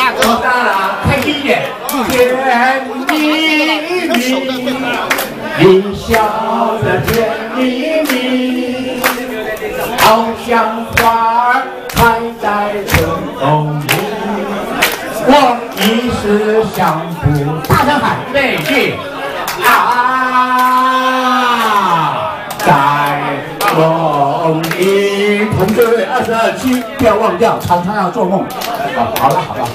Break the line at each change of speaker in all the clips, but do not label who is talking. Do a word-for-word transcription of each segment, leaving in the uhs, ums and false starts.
我当然开心一点。甜蜜蜜，你笑得甜蜜蜜，好像花儿开在春风里。我一时想不，大声喊那句啊！在梦里，同志二十二期，不要忘掉，常常要做梦。啊，好了好了。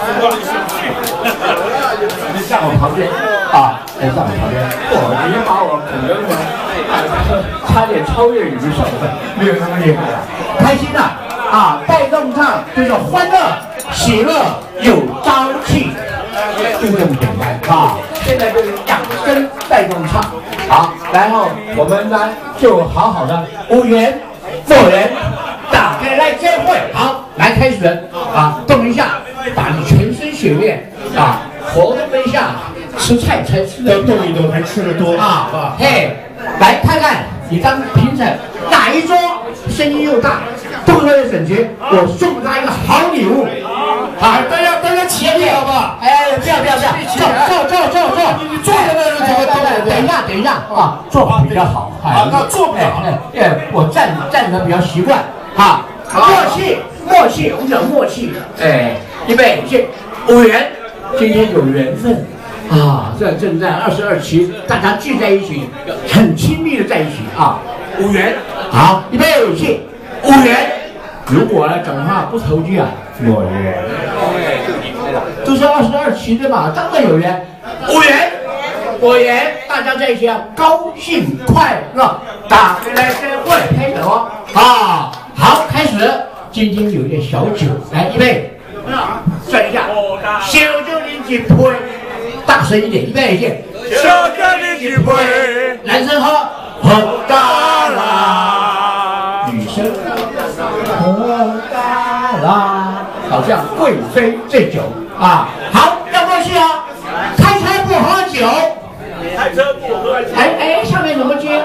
你站我旁边啊！哎，站我旁边，哇！你把我捧得我，差点超越宇宙的，没有那么厉害了。开心呐！啊，带动唱就是欢乐、喜乐、有朝气，就这么简单啊！现在就是养生带动唱，好，然后我们呢就好好的五元、六元打开来接会，好，来开始啊，动一下。 把你全身血液啊活动一下，吃菜才吃的
动一动才吃的多
啊！嘿，来看看你当评审哪一桌声音又大，动作又整洁，我送他一个好礼物。好，大家大家起立好不好？哎，不要不要不要，坐坐坐坐坐，你坐在那儿怎么等等一下等一下啊，坐比较好。好，那坐不了。哎，我站站着比较习惯啊。默契默契，我们讲默契。哎。 预备起，五元，今天有缘分啊！这正在二十二期，大家聚在一起，很亲密的在一起啊！五元，好，预备起，五元。如果呢讲话不投机啊，我元。都是二十二期的嘛，当然有缘。五元，我元，大家在一起啊，高兴快乐，打开来开会，开始哦！啊，好，开始。今天有一点小酒，来，预备。 转一下，小酒拎起杯，大声一点，预备起，小酒拎起杯，男生喝，喝大啦，女生喝大啦，好像贵妃醉酒啊，好，要默契哦，开车不喝酒，开车不喝酒，哎哎，下面怎么接？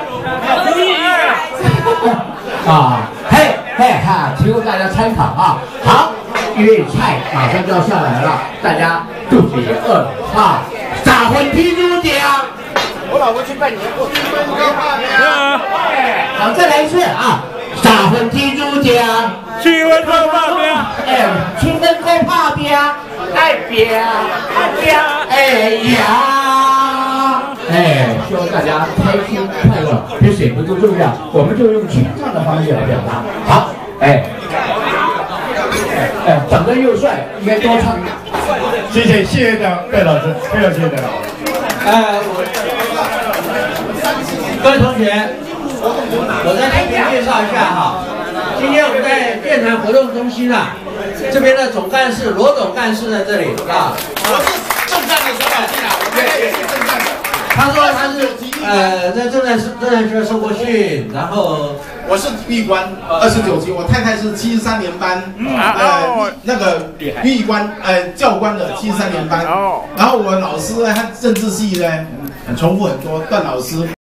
啊，嘿嘿哈，提供大家参考啊，好。 因为菜马上就要下来了，大家肚子也饿了啊！打昏踢猪脚，我老婆去拜年，我去拜年。哎，好，再来一次啊！打昏踢猪脚，气温够怕边，哎，气温够怕边，哎边，哎边，哎呀！哎，希望大家开心快乐，比谁不都重要？我们就用清唱的方式来表达。好，哎。 哎，长得又帅，应该多唱。
谢谢谢谢戴戴老师，非常谢谢戴老师。
呃，各位同学，我再特别介绍一下哈。今天我们在电台活动中心啊，这边的总干事罗总干事在这里啊。
我是正站的小老弟啊，我们也是正站的。
他说他是呃在正在正在学受过训，然后。
我是体育官，二十九级，我太太是七十三年班，呃，那个体育官，呃，教官的七十三年班。然后我老师呢，他政治系呢，很重复很多，段老师。